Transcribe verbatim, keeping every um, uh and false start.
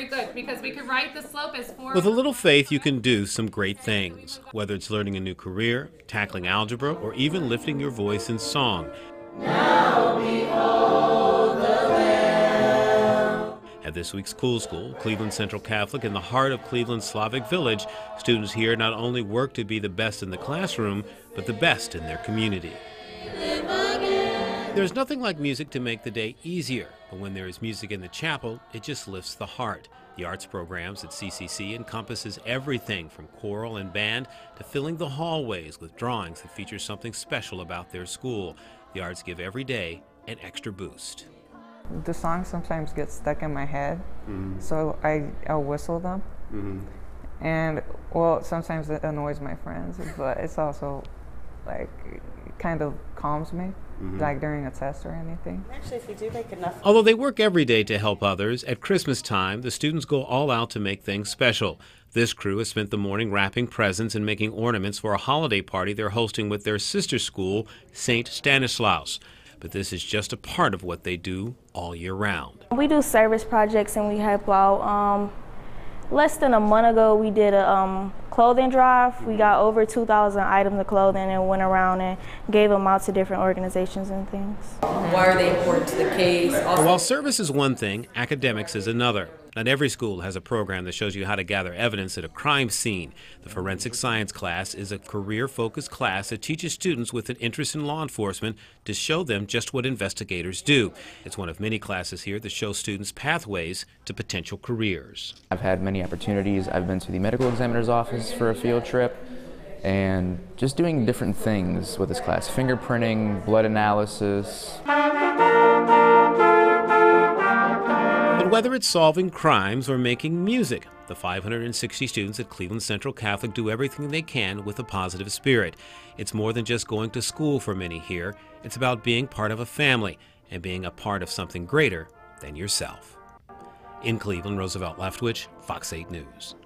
very good, because we could write the slope as four. With a little faith, you can do some great things, whether it's learning a new career, tackling algebra, or even lifting your voice in song. Now behold the Lamb. At this week's Cool School, Cleveland Central Catholic, in the heart of Cleveland's Slavic Village, students here not only work to be the best in the classroom, but the best in their community. There's nothing like music to make the day easier, but when there is music in the chapel, it just lifts the heart. The arts programs at C C C encompasses everything from choral and band to filling the hallways with drawings that feature something special about their school. The arts give every day an extra boost. The songs sometimes get stuck in my head, Mm-hmm. so I, I'll whistle them. Mm-hmm. And, well, sometimes it annoys my friends, but it's also, like, it kind of calms me, Mm-hmm. like during a test or anything. Actually, if we do make enough. Although they work every day to help others, at Christmas time, the students go all out to make things special. This crew has spent the morning wrapping presents and making ornaments for a holiday party they're hosting with their sister school, Saint Stanislaus. But this is just a part of what they do all year round. We do service projects and we help out. Um, less than a month ago, we did a um, clothing drive. We got over two thousand items of clothing and went around and gave them out to different organizations and things. Why are they important to the case? Also, While service is one thing, academics is another. Not every school has a program that shows you how to gather evidence at a crime scene. The forensic science class is a career-focused class that teaches students with an interest in law enforcement to show them just what investigators do. It's one of many classes here that shows students pathways to potential careers. I've had many opportunities. I've been to the medical examiner's office for a field trip and just doing different things with this class. Fingerprinting, blood analysis. But whether it's solving crimes or making music, the five hundred sixty students at Cleveland Central Catholic do everything they can with a positive spirit. It's more than just going to school for many here. It's about being part of a family and being a part of something greater than yourself. In Cleveland, Roosevelt Leftwich, Fox eight News.